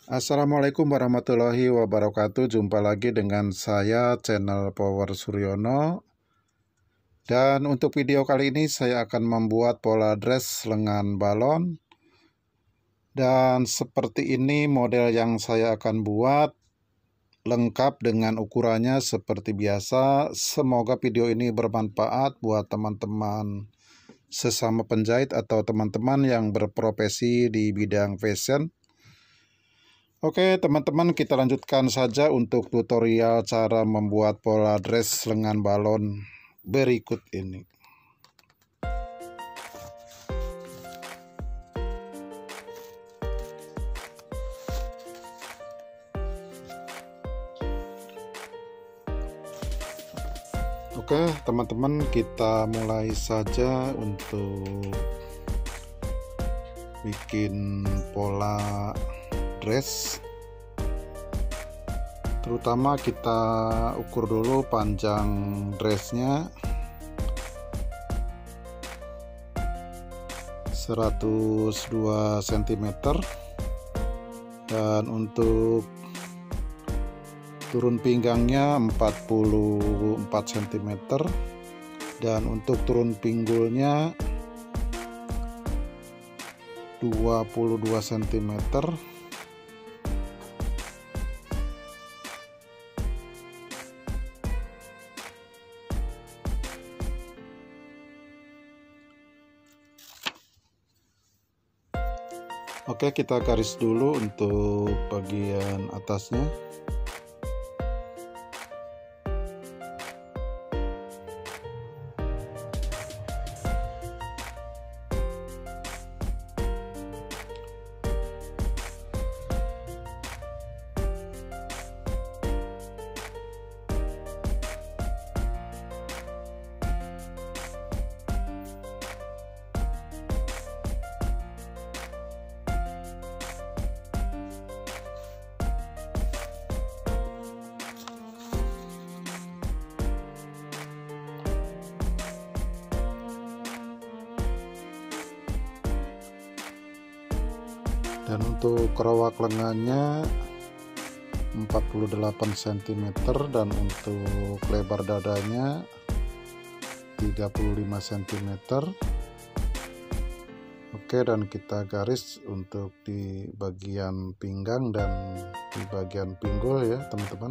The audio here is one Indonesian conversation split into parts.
Assalamualaikum warahmatullahi wabarakatuh. Jumpa lagi dengan saya, channel Power Suryono. Dan untuk video kali ini saya akan membuat pola dress lengan balon. Dan seperti ini model yang saya akan buat, lengkap dengan ukurannya seperti biasa. Semoga video ini bermanfaat buat teman-teman sesama penjahit atau teman-teman yang berprofesi di bidang fashion. Oke teman-teman, kita lanjutkan saja untuk tutorial cara membuat pola dress lengan balon berikut ini. Oke teman-teman, kita mulai saja untuk bikin pola dress. Terutama kita ukur dulu panjang dressnya 102 cm, dan untuk turun pinggangnya 44 cm, dan untuk turun pinggulnya 22 cm. Oke, kita garis dulu untuk bagian atasnya. Dan untuk kerowak lengannya 48 cm, dan untuk lebar dadanya 35 cm. Oke, dan kita garis untuk di bagian pinggang dan di bagian pinggul ya teman-teman.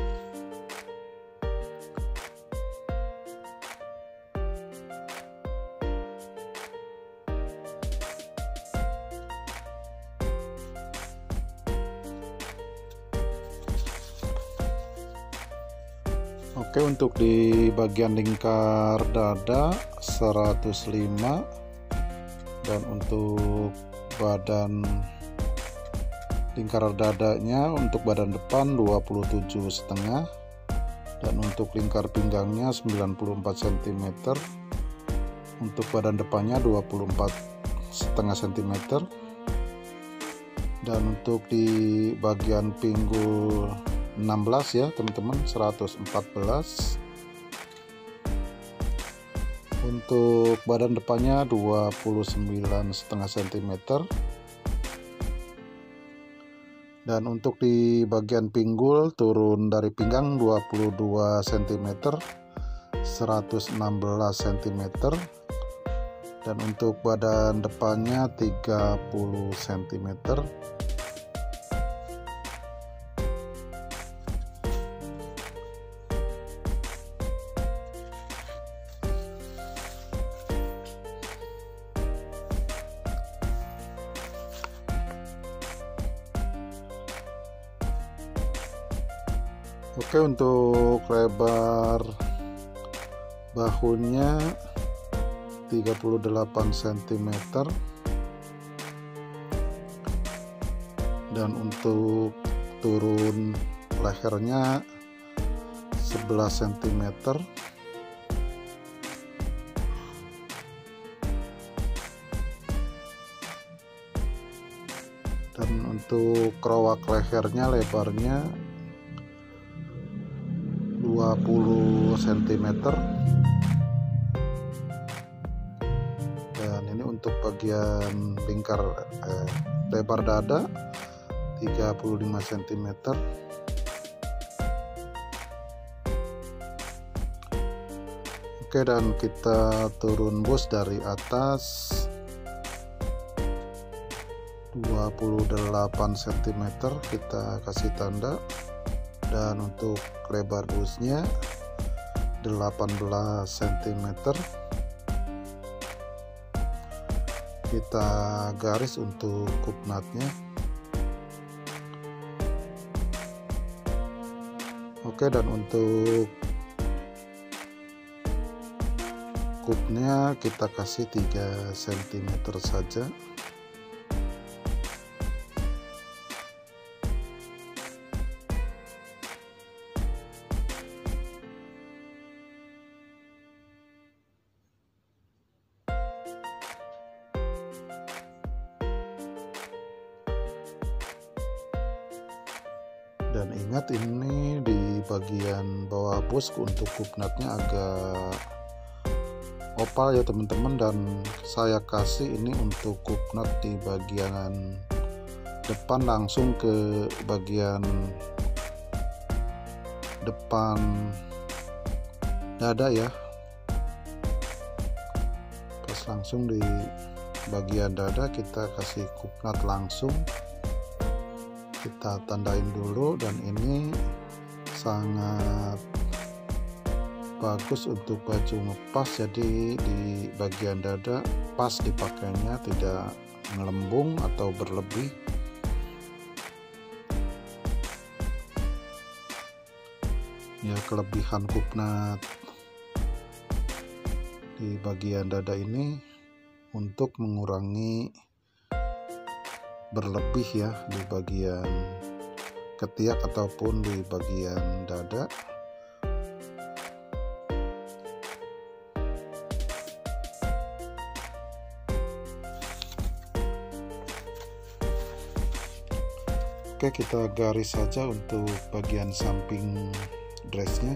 Oke, untuk di bagian lingkar dada 105, dan untuk badan lingkar dadanya untuk badan depan 27,5, dan untuk lingkar pinggangnya 94 cm, untuk badan depannya 24,5 cm, dan untuk di bagian pinggul 16 ya teman-teman, 114. Untuk badan depannya 29,5 cm, dan untuk di bagian pinggul turun dari pinggang 22 cm, 116 cm, dan untuk badan depannya 30 cm. Oke, untuk lebar bahunya 38 cm, dan untuk turun lehernya 11 cm, dan untuk kerowak lehernya lebarnya 20 cm, dan ini untuk bagian lingkar lebar dada 35 cm. Oke, dan kita turun bus dari atas 28 cm, kita kasih tanda. Dan untuk lebar busnya 18 cm, kita garis untuk kup nutnya. Oke, dan untuk kupnya kita kasih 3 cm saja. Dan ingat, ini di bagian bawah bus untuk kup nutnya agak opal ya teman-teman, dan saya kasih ini untuk kup nut di bagian depan langsung ke bagian depan dada ya, pas langsung di bagian dada kita kasih kup nut langsung, kita tandain dulu. Dan ini sangat bagus untuk baju ngepas, jadi di bagian dada pas dipakainya, tidak melembung atau berlebih. Ya, kelebihan kup nut di bagian dada ini untuk mengurangi berlebih ya di bagian ketiak ataupun di bagian dada. Oke, kita garis saja untuk bagian samping dressnya.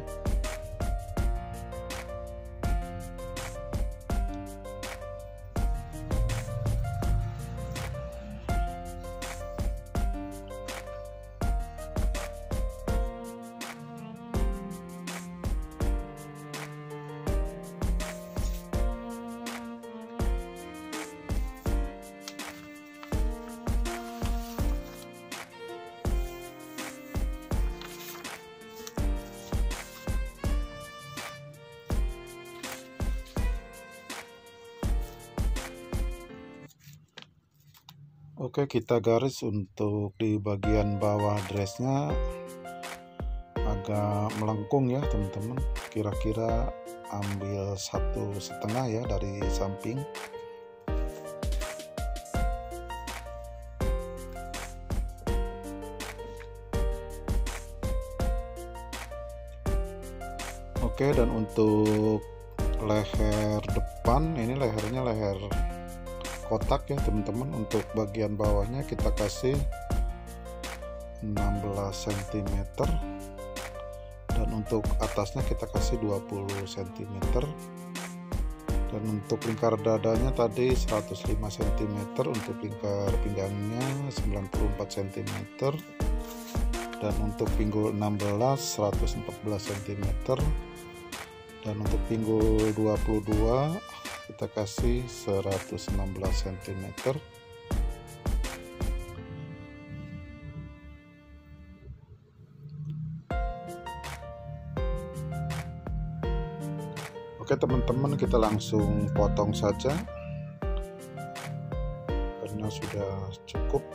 Oke, kita garis untuk di bagian bawah dressnya agak melengkung ya teman-teman, kira-kira ambil 1,5 ya dari samping. Oke, dan untuk leher depan ini lehernya leher kotak ya teman-teman. Untuk bagian bawahnya kita kasih 16 cm, dan untuk atasnya kita kasih 20 cm, dan untuk lingkar dadanya tadi 105 cm, untuk lingkar pinggangnya 94 cm, dan untuk pinggul 16 114 cm, dan untuk pinggul 22 kita kasih 116 cm. Oke teman-teman, kita langsung potong saja karena sudah cukup.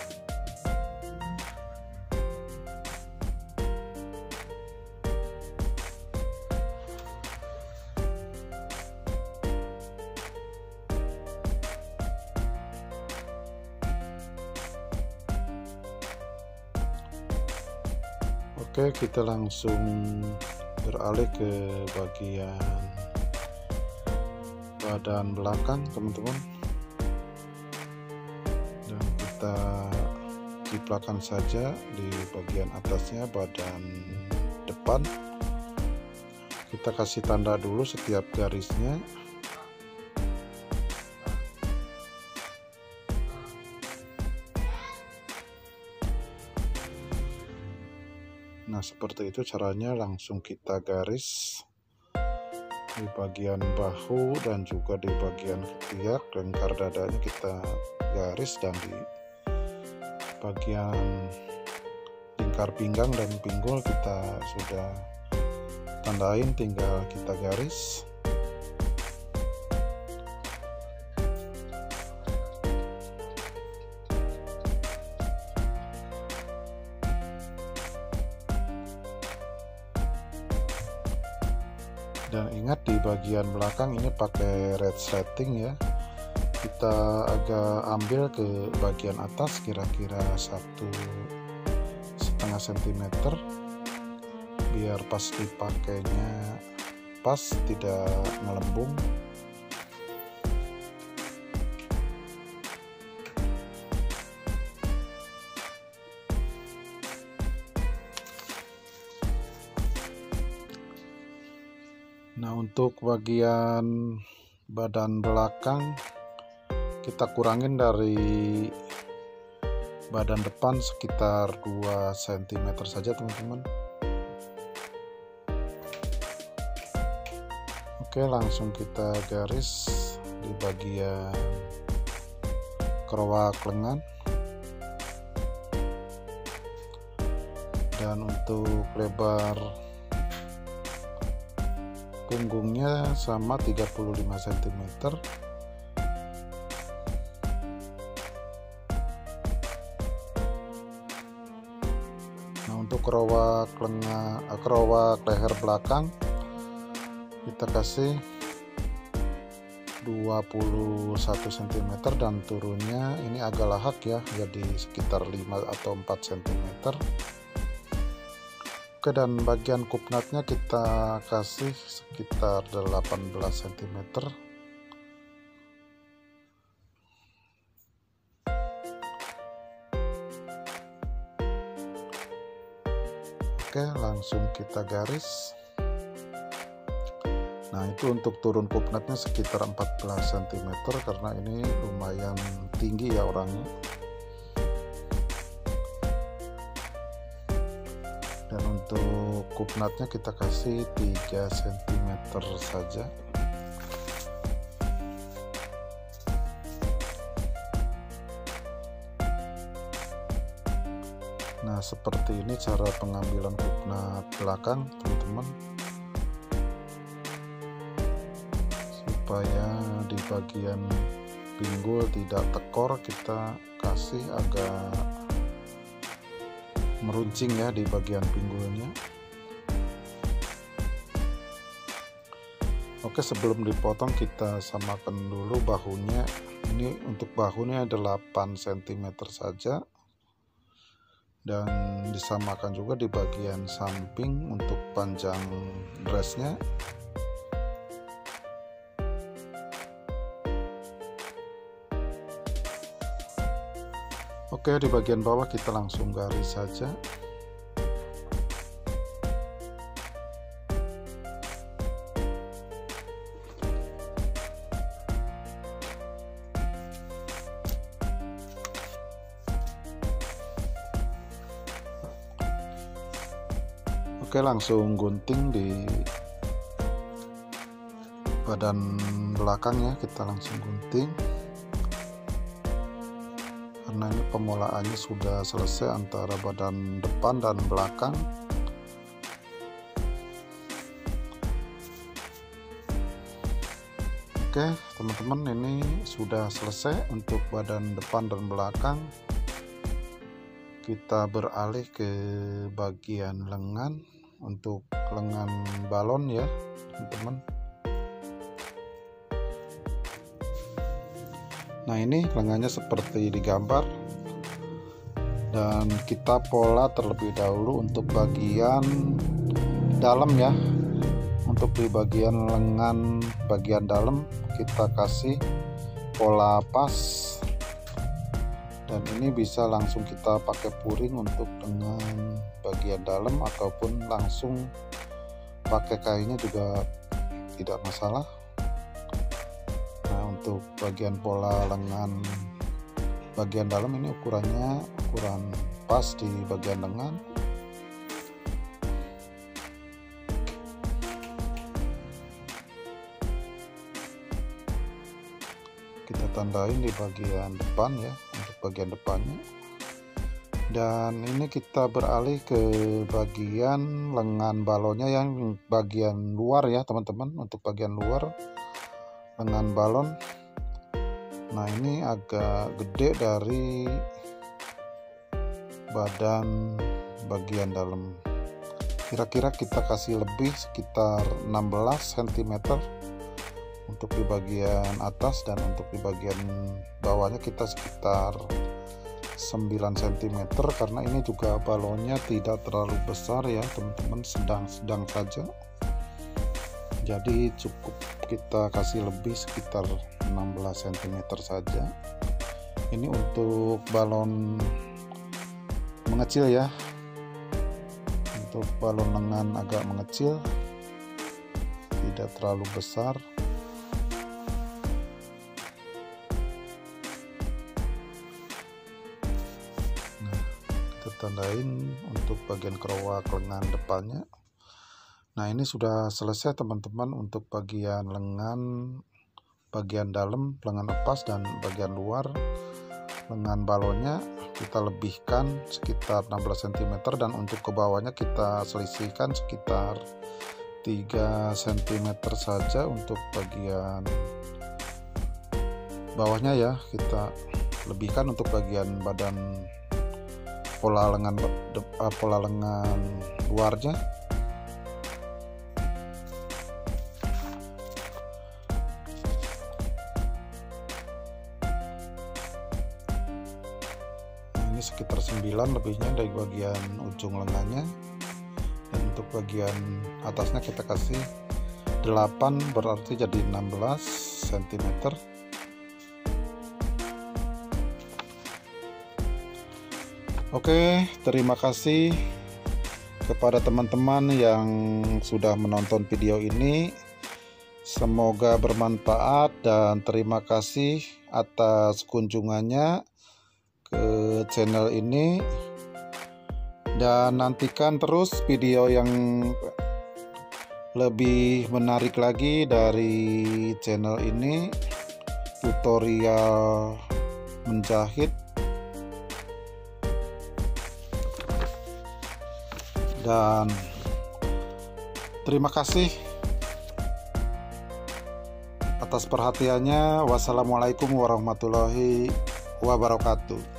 Oke, kita langsung beralih ke bagian badan belakang teman-teman, dan kita ciplakan saja di bagian atasnya badan depan. Kita kasih tanda dulu setiap garisnya. Nah, seperti itu caranya. Langsung kita garis di bagian bahu dan juga di bagian ketiak, lingkar dadanya kita garis, dan di bagian lingkar pinggang dan pinggul kita sudah tandain, tinggal kita garis. Dan ingat, di bagian belakang ini pakai red slating ya, kita agak ambil ke bagian atas kira-kira 1,5 cm biar pas dipakainya pas, tidak melembung. Nah, untuk bagian badan belakang kita kurangin dari badan depan sekitar 2 cm saja teman-teman. Oke, langsung kita garis di bagian kerowak lengan. Dan untuk lebar punggungnya sama 35 cm. Nah, untuk kerowak leher belakang kita kasih 21 cm dan turunnya ini agak lahak ya, jadi sekitar 5 atau 4 cm. Oke, dan bagian kupnatnya kita kasih sekitar 18 cm. Oke, langsung kita garis. Nah, itu untuk turun kupnatnya sekitar 14 cm karena ini lumayan tinggi ya orangnya. Dan untuk kupnatnya kita kasih 3 cm saja. Nah, seperti ini cara pengambilan kupnat belakang teman-teman, supaya di bagian pinggul tidak tekor, kita kasih agak meruncing ya di bagian pinggulnya. Oke, sebelum dipotong kita samakan dulu bahunya. Ini untuk bahunya 8 cm saja, dan disamakan juga di bagian samping untuk panjang dressnya. Oke, di bagian bawah kita langsung garis saja. Oke, langsung gunting di badan belakang ya, kita langsung gunting. Karena ini pemulaannya sudah selesai antara badan depan dan belakang. Oke teman-teman, ini sudah selesai untuk badan depan dan belakang. Kita beralih ke bagian lengan, untuk lengan balon ya teman-teman. Nah, ini lengannya seperti di gambar, dan kita pola terlebih dahulu untuk bagian dalam ya. Untuk di bagian lengan bagian dalam kita kasih pola pas, dan ini bisa langsung kita pakai puring untuk dengan bagian dalam, ataupun langsung pakai kainnya juga tidak masalah. Untuk bagian pola lengan bagian dalam ini ukuran pas di bagian lengan. tandain di bagian depan ya, untuk bagian depannya. Dan ini kita beralih ke bagian lengan balonnya yang bagian luar ya teman-teman. Untuk bagian luar lengan balon, nah ini agak gede dari badan bagian dalam. Kira-kira kita kasih lebih sekitar 16 cm untuk di bagian atas, dan untuk di bagian bawahnya kita sekitar 9 cm, karena ini juga balonnya tidak terlalu besar ya teman-teman, sedang-sedang saja. Jadi cukup kita kasih lebih sekitar 16 cm saja. Ini untuk balon mengecil ya, untuk balon lengan agak mengecil, tidak terlalu besar. Tandain untuk bagian kerowak lengan depannya. Nah ini sudah selesai teman-teman untuk bagian lengan bagian dalam, lengan lepas, dan bagian luar lengan balonnya kita lebihkan sekitar 16 cm, dan untuk ke bawahnya kita selisihkan sekitar 3 cm saja. Untuk bagian bawahnya ya kita lebihkan untuk bagian badan pola lengan luarnya. Ini sekitar 9 lebihnya dari bagian ujung lengannya, dan untuk bagian atasnya kita kasih 8, berarti jadi 16 cm. Oke, terima kasih kepada teman-teman yang sudah menonton video ini. Semoga bermanfaat, dan terima kasih atas kunjungannya ke channel ini. Dan nantikan terus video yang lebih menarik lagi dari channel ini, tutorial menjahit. Dan terima kasih atas perhatiannya. Wassalamualaikum warahmatullahi wabarakatuh.